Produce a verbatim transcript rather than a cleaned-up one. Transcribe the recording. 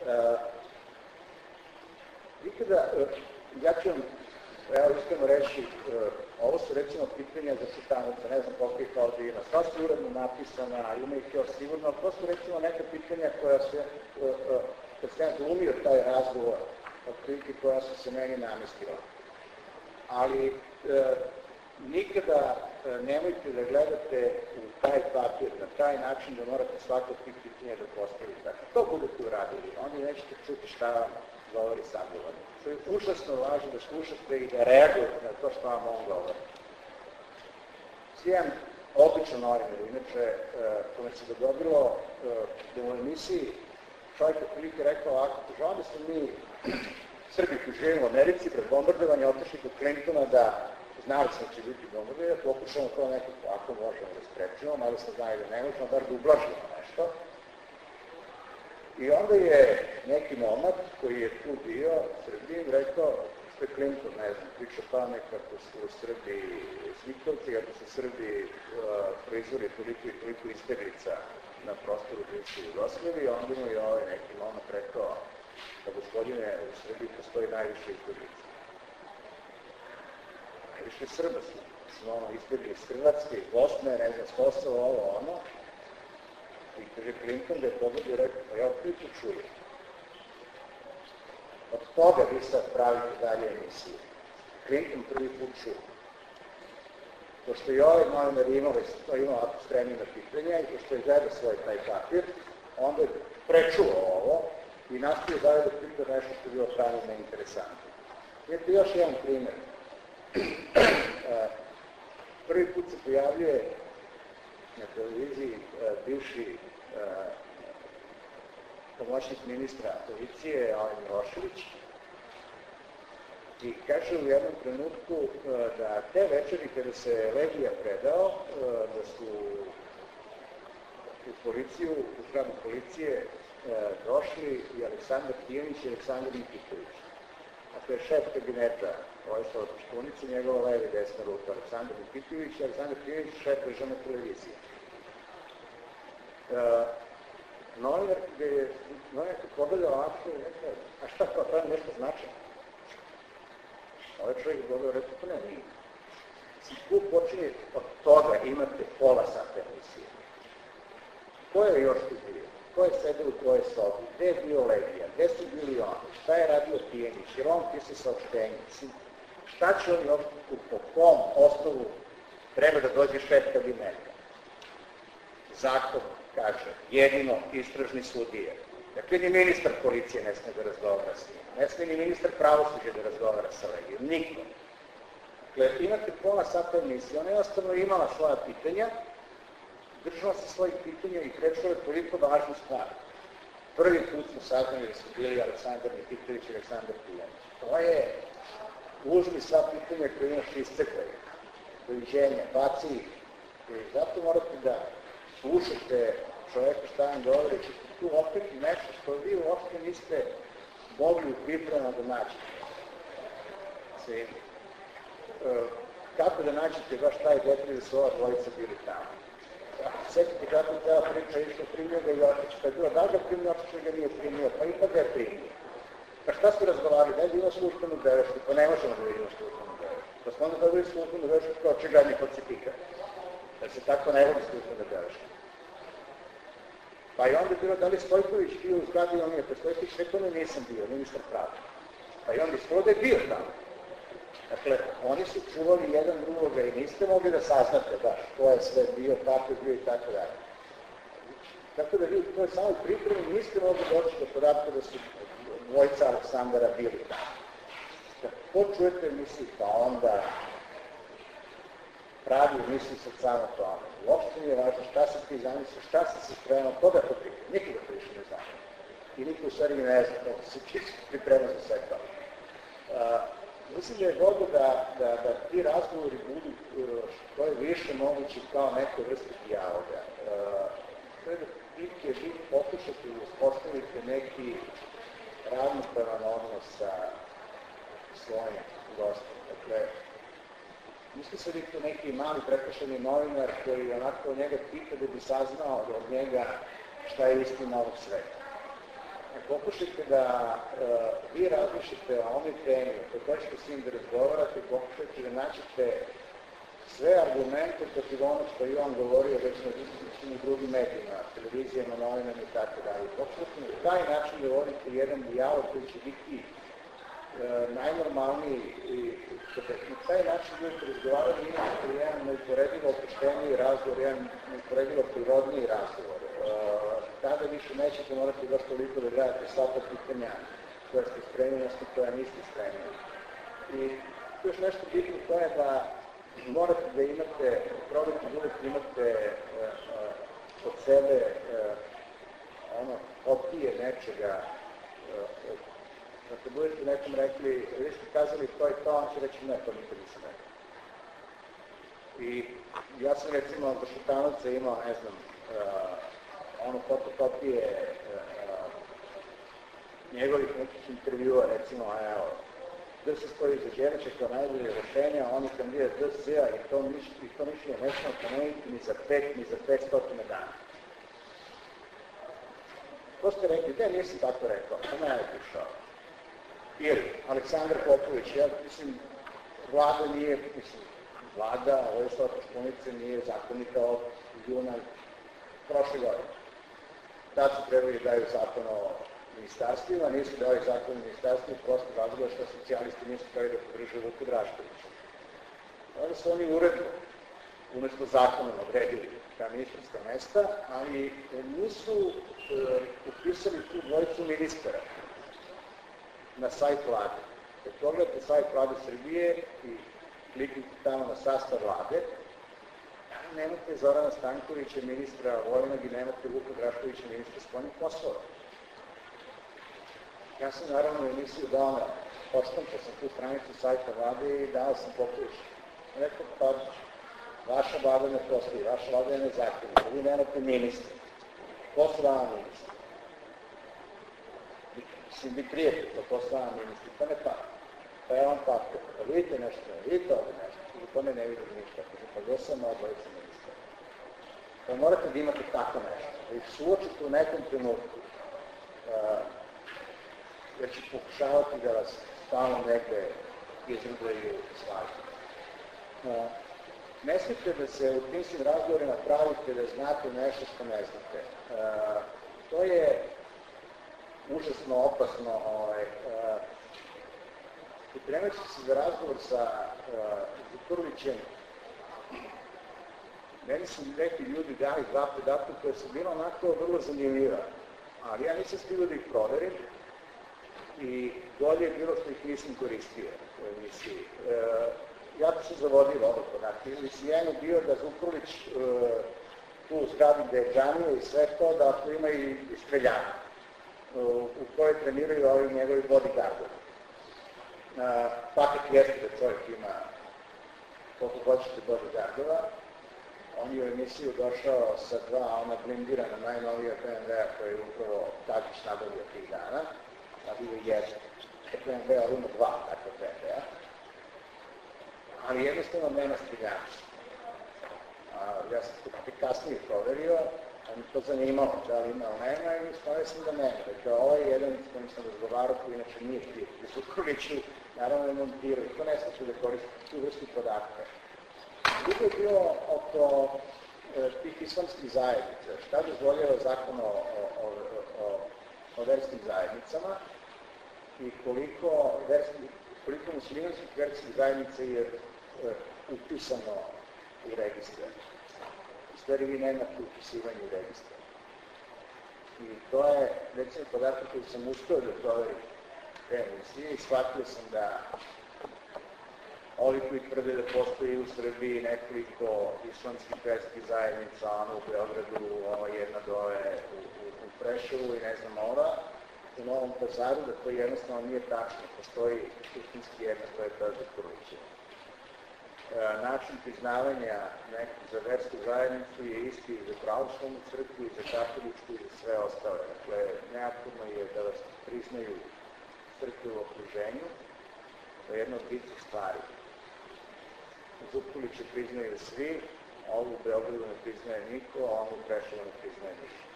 Nikada, ja ću vam, evo iskreno reći, ovo su recimo pitanja za čitanice, ne znam koliko ih ovdje ima, sva su uredno napisana, ima ih još sigurno, ali to su recimo neka pitanja koja se, kad sam ja glumio taj razgovor, otprilike koja su se meni namestila. Ali nikada nemojte da gledate u taj papir na taj način da morate svako od tih pitanja da postavite. Ako to budete uradili, onda nećete čuti šta vam govori sagovornik. To je užasno važno da slušate i da reagujete na to što vam on govori. Svijem obično novinar, inače, kome se dogodilo da u emisiji čovjek je prilike rekao ovako, žao da smo mi Srbi koji živimo u Americi pred bombardovanje otišli kod Clintona da znali smo da će biti bombardovanje, pokušamo to nekako ako možemo da sprečimo, malo smo znali da ne možemo, bar da ublažimo nešto. I onda je neki momak koji je tu bio, Srbijim, rekao, što je Clinton, ne znam, priča pamet kako su u Srbiji slikovci, kako su Srbiji proizvori toliko i toliko izbjeglica na prostoru bivše Jugoslavije, onda mu je ovaj neki momak rekao da gospodine u Srbiji postoji najviše izbjeglica. Najviše Srba su, smo ono izbjegli iz Hrvatske, iz Bosne, ne znam, s Kosova, ovo, ono. I kaže Clinton da je pogledio i rekao, pa ja opet to čujem. Od toga vi sad pravite dalje emisije. Clinton prvi put čuo. Pošto je ovaj novinar imao, imao ovako spremljena pitanja i pošto je gledao svoj taj papir, onda je prečuo ovo i nastavio dalje da pita nešto što je bilo pravno neinteresantno. Vidite još jedan primjer. Prvi put se pojavljuje na televiziji bivši pomoćnik ministra policije, Alen Milošević, i kaže u jednom trenutku da te večeri kada se Legija predao, da su u policiju, u zgradu policije došli i Aleksandar Tijanić i Aleksandar Nikitović. A to je šef kabineta Vojislava Koštunice, njegova leva i desna ruka, Aleksandar Nikitović i Aleksandar Tijanić, šef državne televizije. Novinar gde je novinar kad pogledao ovako i rekao, a šta kao to nešto znači? Ovaj čovjek je pogledao i rekao, pa ne, nije. Tu počinje od toga imate pola sata emisije. Ko je još tu bio? Ko je sedeo u tvojoj sobi? Gde je bio Legija? Gde su bili oni? Šta je radio Tijanić? Jer on pisao saopštenje? Šta će oni ovdje, po kom osnovu treba da dođe šef kabineta? Zakon kaže, jedino istražni sudije. Dakle, ni ministar policije ne sme da razgovara s njim. Ne sme ni ministar pravosuđa da razgovara sa Legijom. Niko. Dakle, imate pola sata emisije. Ona je jednostavno imala svoja pitanja, držala se svojih pitanja i prečela je toliko važnu stvar. Prvi put smo saznali da su bili Aleksandar Nikitović i Aleksandar Tijanić. To je uzmi sva pitanja koje imaš iscekaj. Doviđenja, baci ih. Zato morate da slušajte čovjeka šta vam govori, ćete tu opet nešto što vi uopšte niste mogli u pripremama da nađete. Se, kako da nađete baš taj detalj da su ova dvojica bili tamo? Sjetite kako je ta priča išla primio ga i otići. Pa je bilo, da li ga primio, otići ga nije primio, pa ipak ga je primio. Pa šta ste razgovarali? Da je bilo službenu belešku? Pa ne možemo da vidimo službenu belešku. Pa smo onda dobili službenu belešku kao očigledni falsifikat. Da se tako ne vodi službena beleška. Pa i onda je bilo da li Stojković bio u zgradi, on je, pa Stojković rekao ne, nisam bio, ministar prava. Pa i onda ispod je bio tamo. Dakle, oni su čuvali jedan drugoga i niste mogli da saznate baš ko je sve bio, kako je bio i tako dalje. Tako da vi u toj samoj pripremi niste mogli doći do podatka da su dvojica Aleksandara bili tamo. Ko čujete misli, pa onda pravi misli sad samo to. Uopšte nije važno šta se ti zamisli, šta se se spremao, koga to priprema. Nikoga to više ne zna. I niko u stvari ne zna kako se priprema za sve to. Mislim da je dobro da, da, da ti razgovori budu što je više mogući kao neke vrste dijaloga. To je da pitke vi pokušate i uspostavite neki ravnopravan odnos sa svojim gostom. Dakle, misli se biti neki mali prekršeni novinar koji onako od njega pita da bi saznao od njega šta je istina ovog sveta. pokušajte da uh, vi razmišljate o ovoj temi, o kojoj ćete s njim da razgovarate, pokušajte da naćete sve argumente protiv ono što je on govorio već na drugim medijima, televizijama, novinama i tako dalje. Pokušajte na taj način da vodite jedan dijalog koji će biti e, najnormalniji i na taj način budete razgovarali imate jedan neuporedivo opušteniji razgovor, jedan neuporedivo prirodniji razgovor. E, tada više nećete morati baš toliko da gledate sva ta pitanja koja ste spremili, odnosno koja niste spremili. I još nešto bitno to je da morate da imate, probajte da uvijek imate uh, uh, od sebe uh, ono, opije nečega. Uh, Dakle, budete nekom rekli, vi ste kazali to i to, on će reći ne, to nikad nisam rekao. I ja sam recimo za Šutanovca imao, ne znam, uh, ono fotokopije uh, njegovih nekih intervjua, recimo, evo, D S stoji za Đelića kao najbolje rešenje, a on je kandidat D S-a i to mišljenje nećemo pomeniti ni za pet, ni za petstotine dana. Ko ste rekli? Ne, nisam tako rekao, to ne je prišao. Ili, Aleksandar Popović, ja mislim, vlada nije, mislim, vlada, ovo je što Koštunice nije zakonita od juna prošle godine. Tad su trebali da daju zakon o ministarstvima, nisu dali zakon o ministarstvima, prosto razloga što socijalisti nisu trebali da podrže Vuku Draškovića. Onda su oni uredno, umesto zakonom, odredili ta ministarska mesta, ali nisu e, upisali tu dvojicu ministara na sajt vlade. Kad pogledate sajt vlade Srbije i kliknite tamo na sastav vlade, nemate Zorana Stankovića, ministra vojnog, i nemate Vuka Draškovića, ministra spoljnih poslova. Ja sam naravno u emisiju dao na poštampao sam tu stranicu sajta vlade i dao sam Popović. Rekao, pa vaša vlada ne postoji, vaša vlada je nezakonita, vi nemate ministra. Ko su vama ministri? Mislim, bi prijatelj, to su vama ministri, pa ne pa. Pa je on tako, pa vidite nešto, vidite ovdje nešto, ili to ne ne vidim ništa, pa gdje sam na odbojica ministra. Pa morate da imate tako nešto, da ih suočite u nekom trenutku, jer će pokušavati da vas stalno negde izrudaju slažu. Ne smijete da se u tim svim razgovorima pravite da znate nešto što ne znate. To je užasno opasno. Pripremajući se za razgovor sa Zukorlićem, meni su neki ljudi dali dva podatka koje su bila onako vrlo zanimljiva, ali ja nisam stigao da ih proverim i bolje je bilo što ih nisam koristio u emisiji. E, ja bi se zavodio ovo podatke. Ili si jedan je bio da Zukorlić e, tu u zgradi gde je džamio i sve to, da tu ima i streljana e, u kojoj treniraju ovi njegovi bodyguardovi. E, paket jeste da čovjek ima koliko hoćete bodyguardova. On je u emisiju došao sa dva ona blindirana najnovija B M W-a koje je upravo Tadić nabavio tih dana. Nabavio jedan. B M W-a ima dva takva B M W-a. Ali jednostavno nema streljača. Ja sam to kasnije proverio, on je to zanimalo da li ima, ali nema, i stvari sam da nema. Dakle, ovo je jedan s kojim sam razgovarao, koji inače nije bio u Zukorliću, naravno je montirao, to ne znači da koristi tu vrstu podatka. Drugo je bilo oko e, tih islamskih zajednica. Šta dozvoljava zakon o, o, o, o verskim zajednicama i koliko, verski, koliko muslimanskih verskih zajednica je e, upisano u registar. U stvari vi nemate upisivanje u registar. I to je, recimo, podatak koji sam uspio da proverim te emisije i shvatio sam da ovi koji tvrde da postoji u Srbiji nekoliko islamskih verskih zajednica, ono u Beogradu, ova jedna dole u, u, u Preševu i ne znam ova, u Novom Pazaru, da to jednostavno nije tačno. Postoji istinski jedna, to je ta Zukorlićeva. E, način priznavanja nekog za versku zajednicu je isti i za pravoslavnu crkvu, i za katoličku, i za sve ostale. Dakle, neophodno je da vas priznaju crkve u okruženju, to je jedna od bitnih stvari. Zukorlića priznaju svi, ovu u Beogradu ne priznaje niko, a ovu u Preševu ne priznaje niko.